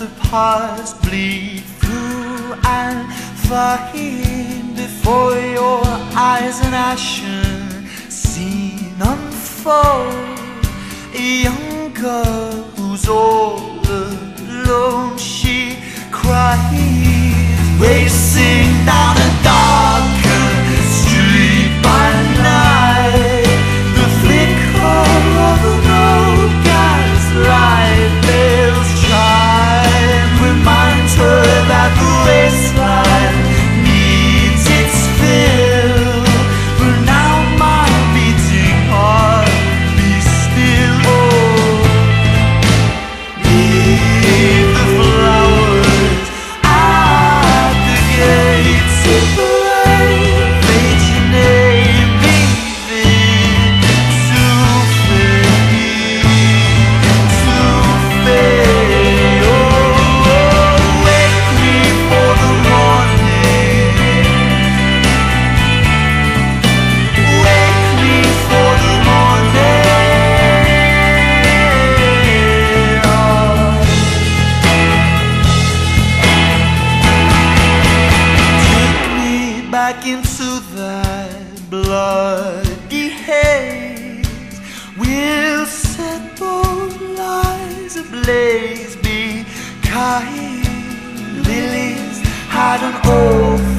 the past bleed through and find before your eyes an ashen scene unfold. A young girl who's all alone, she cries, racing down a darkened street by night. The flicker of an old gas light bells chime, reminds her that the wasteland needs its fill. But now my beating heart be still. Oh, leave the flowers at the gates of life. Fade your name, leave it to fade, to fade. Oh, wake me for the morning, wake me for the morning. Take me back into that bloody haze. We'll set those lies ablaze. Be kind. Lilies had an old